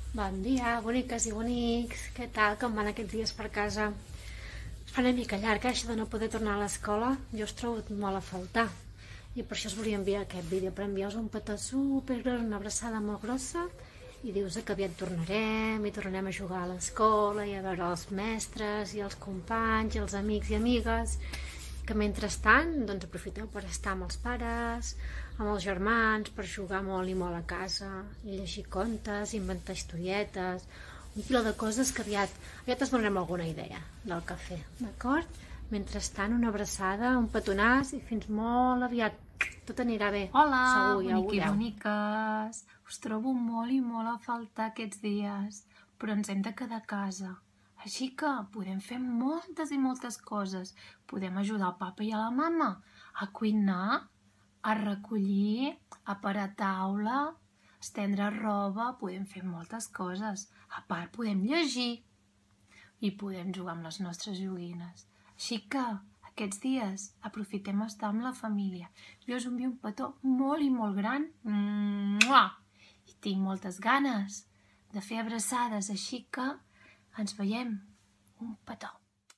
Bon dia, boniques i bonics. Què tal? Com van aquests dies per casa? Es fa una mica llarg, això de no poder tornar a l'escola. Jo us trobo molt a faltar. I per això us volia enviar aquest vídeo, per enviar-vos un petó supergros, una abraçada molt grossa, i dir-vos que aviat tornarem, i tornarem a jugar a l'escola, i a veure els mestres, i els companys, i els amics i amigues, que mentrestant doncs, aprofiteu per estar amb els pares, amb els germans, per jugar molt i molt a casa, i llegir contes, inventar historietes, un piló de coses que aviat es donarem alguna idea del que fer, d'acord? Mentrestant, una abraçada, un petonàs i fins molt aviat. Tot anirà bé. Hola, segur, ja ho bonic i veureu. boniques. Us trobo molt i molt a faltar aquests dies, però ens hem de quedar a casa. Així que podem fer moltes i moltes coses. Podem ajudar el papa i a la mama a cuinar, a recollir, a parar taula, a estendre roba. Podem fer moltes coses. A part, podem llegir i podem jugar amb les nostres joguines. Així que aquests dies aprofitem a estar amb la família. Jo us envio un petó molt i molt gran. I tinc moltes ganes de fer abraçades, així que ens veiem. Un petó.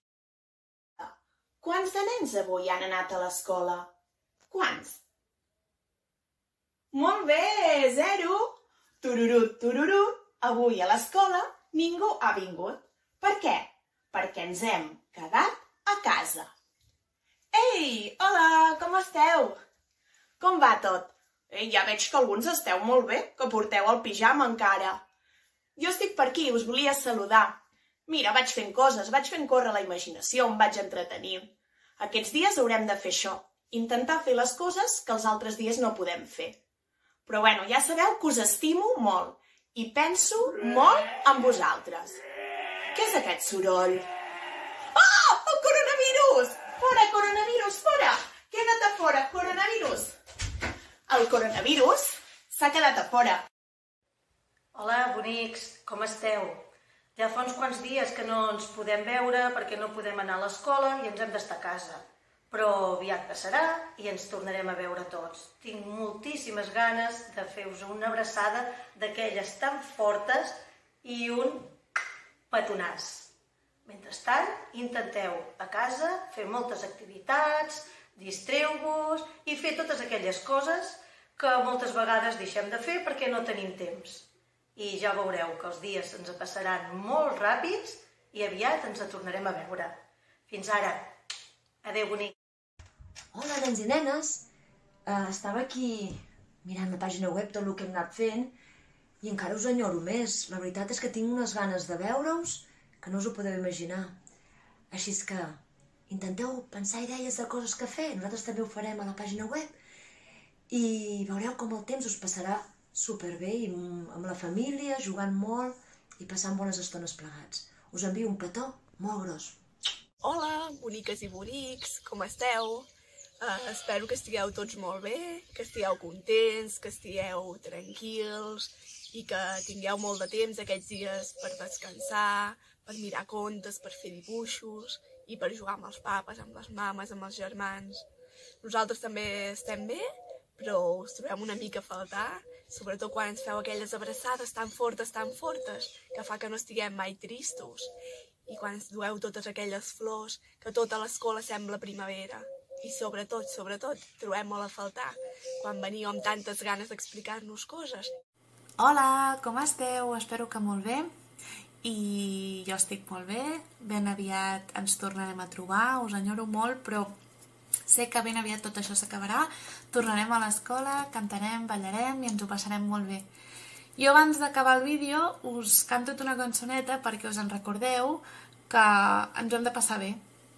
Quants de nens avui han anat a l'escola? Quants? Molt bé, 0. Tururut, tururut. Avui a l'escola ningú ha vingut. Per què? Perquè ens hem quedat a casa. Ei, hola, com esteu? Com va tot? Ja veig que alguns esteu molt bé, que porteu el pijama encara. Jo estic per aquí, us volia saludar. Mira, vaig fent coses, vaig fent córrer la imaginació, em vaig entretenir. Aquests dies haurem de fer això, intentar fer les coses que els altres dies no podem fer. Però bueno, ja sabeu que us estimo molt i penso molt en vosaltres. Què és aquest soroll? Oh, el coronavirus! Fora, coronavirus, fora! Queda't a fora, coronavirus! El coronavirus s'ha quedat a fora. Hola, bonics, com esteu? Ja fa uns quants dies que no ens podem veure perquè no podem anar a l'escola i ens hem d'estar a casa. Però aviat passarà i ens tornarem a veure tots. Tinc moltíssimes ganes de fer-vos una abraçada d'aquelles tan fortes i un petonàs. Mentrestant, intenteu a casa fer moltes activitats, distreu-vos i fer totes aquelles coses que moltes vegades deixem de fer perquè no tenim temps. I ja veureu que els dies ens passaran molt ràpids i aviat ens tornarem a veure. Fins ara. Adéu, bonic. Hola, nens i nenes. Estava aquí mirant la pàgina web, tot el que hem anat fent, i encara us enyoro més. La veritat és que tinc unes ganes de veure-us que no us ho podeu imaginar. Així és que intenteu pensar idees de coses que fer. Nosaltres també ho farem a la pàgina web i veureu com el temps us passarà superbé i amb la família, jugant molt i passant bones estones plegats. Us envio un petó molt gros. Hola, boniques i bonics, com esteu? Espero que estigueu tots molt bé, que estigueu contents, que estigueu tranquils i que tingueu molt de temps aquests dies per descansar, per mirar contes, per fer dibuixos i per jugar amb els papes, amb les mames, amb els germans. Nosaltres també estem bé, però us trobem una mica a faltar, sobretot quan ens feu aquelles abraçades tan fortes, que fa que no estiguem mai tristos. I quan ens dueu totes aquelles flors, que tota l'escola sembla primavera. I sobretot, trobem molt a faltar quan veniu amb tantes ganes d'explicar-nos coses. Hola, com esteu? Espero que molt bé. I jo estic molt bé. Ben aviat ens tornarem a trobar. Us enyoro molt, però sé que ben aviat tot això s'acabarà. Tornarem a l'escola, cantarem, ballarem i ens ho passarem molt bé. Jo abans d'acabar el vídeo us canto una cançoneta perquè us en recordeu que ens ho hem de passar bé.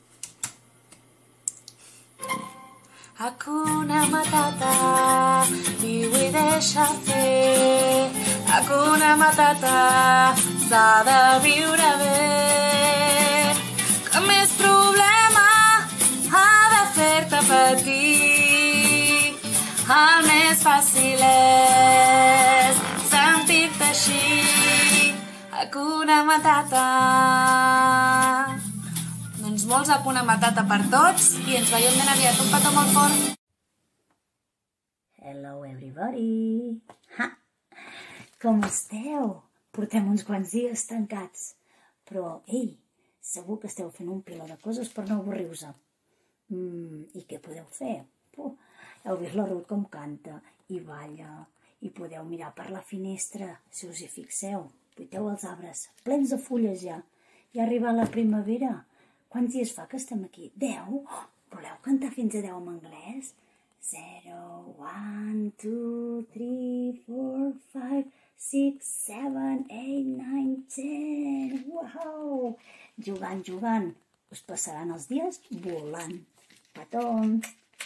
Hakuna Matata, viu i deixa fer. Hakuna Matata, s'ha de viure bé. Que més problema ha de fer-te patir. El més fàcil és sentir-te així. Hakuna Matata. Doncs molts Hakuna Matata per tots i ens veiem ben aviat. Un petó molt fort. Hello everybody! Com esteu? portem uns quants dies tancats, però, ei, segur que esteu fent un piló de coses per no avorrir-vos. I què podeu fer? Heu vist la Ruth com canta i balla, i podeu mirar per la finestra, si us hi fixeu. Vuiteu els arbres, plens de fulles ja. I ha arribat la primavera. Quants dies fa que estem aquí? 10? Voleu cantar fins a 10 en anglès? 0, 1, 2, 3, 4, 5, 6, 7, 8, 9, 10. Uau! Jugant. Us passaran els dies volant. Petó!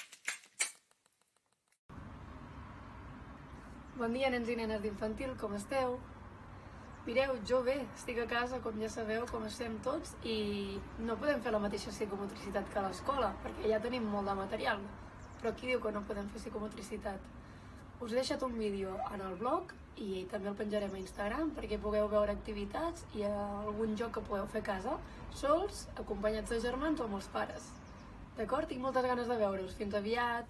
Bon dia, nens i nenes d'infantil, com esteu? Mireu, jo bé, estic a casa, com ja sabeu, com estem tots, i no podem fer la mateixa psicomotricitat que a l'escola, perquè ja tenim molt de material. Però qui diu que no podem fer psicomotricitat? Us he deixat un vídeo en el blog i també el penjarem a Instagram perquè pugueu veure activitats i algun joc que podeu fer a casa, sols, acompanyats de germans o amb els pares. D'acord? Tinc moltes ganes de veure-us. Fins aviat!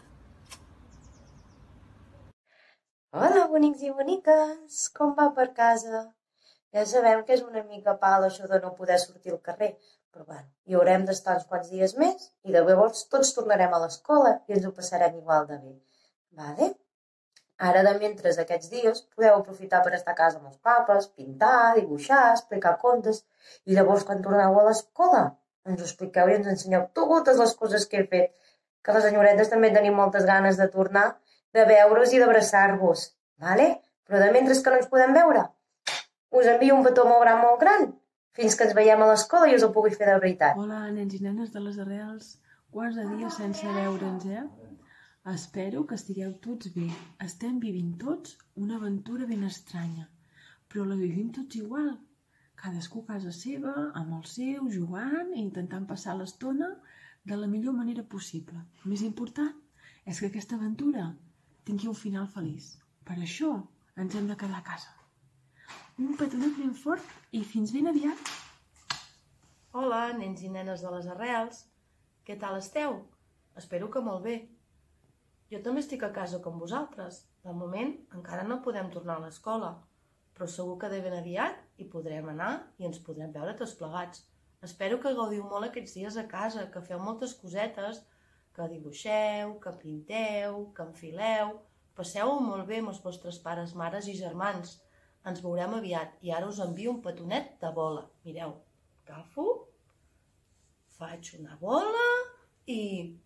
Hola, bonics i boniques! Com va per casa? Ja sabem que és una mica pal això de no poder sortir al carrer, però bueno, hi haurem d'estar uns quants dies més i de llavors tots tornarem a l'escola i ens ho passarem igual de bé. Vale? Ara, de mentre aquests dies, podeu aprofitar per estar a casa amb els papes, pintar, dibuixar, explicar contes, i llavors quan torneu a l'escola ens ho expliqueu i ens ensenyeu totes les coses que he fet, que les senyoretes també tenim moltes ganes de tornar, de veure's i d'abraçar-vos, vale? Però de mentre que no ens podem veure, us envio un petó molt gran, fins que ens veiem a l'escola i us ho pugui fer de veritat. Hola, nens i nenes de les arrels, quants de dies sense veure'ns, Espero que estigueu tots bé. Estem vivint tots una aventura ben estranya, però la vivim tots igual. Cadascú a casa seva, amb el seu, jugant i intentant passar l'estona de la millor manera possible. El més important és que aquesta aventura tingui un final feliç. Per això ens hem de quedar a casa. Un petonet ben fort i fins ben aviat. Hola, nens i nenes de les arrels. Què tal esteu? Espero que molt bé. Jo també estic a casa com vosaltres. De moment encara no podem tornar a l'escola, però segur que de ben aviat hi podrem anar i ens podrem veure tots plegats. Espero que gaudiu molt aquests dies a casa, que feu moltes cosetes, que dibuixeu, que pinteu, que enfileu. Passeu-ho molt bé amb els vostres pares, mares i germans. Ens veurem aviat i ara us envio un petonet de bola. Mireu, agafo, faig una bola i...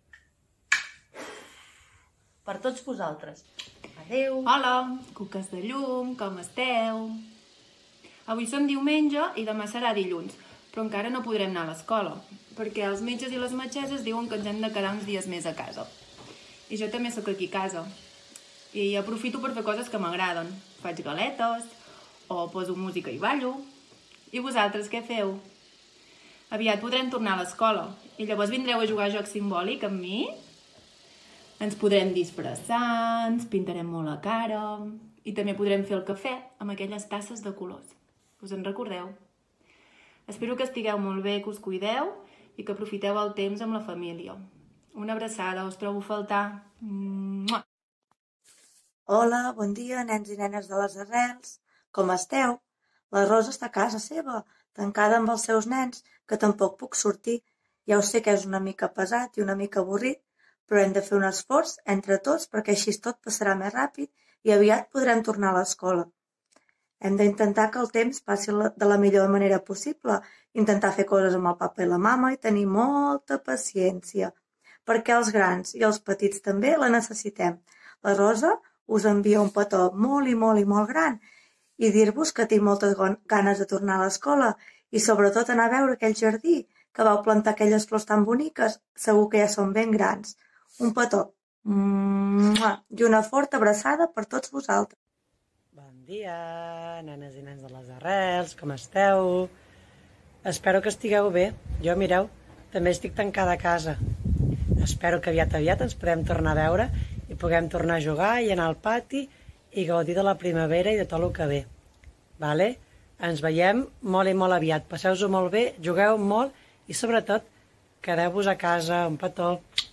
per tots vosaltres. Adeu! Hola, cuques de llum, com esteu? Avui som diumenge i demà serà dilluns, però encara no podrem anar a l'escola, perquè els metges i les metgesses diuen que ens hem de quedar uns dies més a casa. I jo també sóc aquí a casa. I aprofito per fer coses que m'agraden. Faig galetes, o poso música i ballo. I vosaltres què feu? Aviat podrem tornar a l'escola, i llavors vindreu a jugar a joc simbòlic amb mi? Ens podrem disfressar, ens pintarem molt la cara i també podrem fer el cafè amb aquelles tasses de colors. Us en recordeu? Espero que estigueu molt bé, que us cuideu i que aprofiteu el temps amb la família. Una abraçada, us trobo a faltar. Mua! Hola, bon dia, nens i nenes de les arrels. Com esteu? La Rosa està a casa seva, tancada amb els seus nens, que tampoc puc sortir. Ja ho sé que és una mica pesat i una mica avorrit, però hem de fer un esforç entre tots perquè així tot passarà més ràpid i aviat podrem tornar a l'escola. Hem d'intentar que el temps passi de la millor manera possible, intentar fer coses amb el papa i la mama i tenir molta paciència, perquè els grans i els petits també la necessitem. La Rosa us envia un petó molt gran i dir-vos que tinc moltes ganes de tornar a l'escola i sobretot anar a veure aquell jardí que vau plantar aquelles flors tan boniques, segur que ja són ben grans. Un petó i una forta abraçada per tots vosaltres. Bon dia, nenes i nens de les arrels, com esteu? Espero que estigueu bé. Jo, mireu, també estic tancada a casa. Espero que aviat ens podem tornar a veure i puguem tornar a jugar i anar al pati i gaudir de la primavera i de tot el que ve. Vale? Ens veiem molt i molt aviat. Passeu-vos molt bé, jugueu molt i sobretot quedeu-vos a casa. Un petó.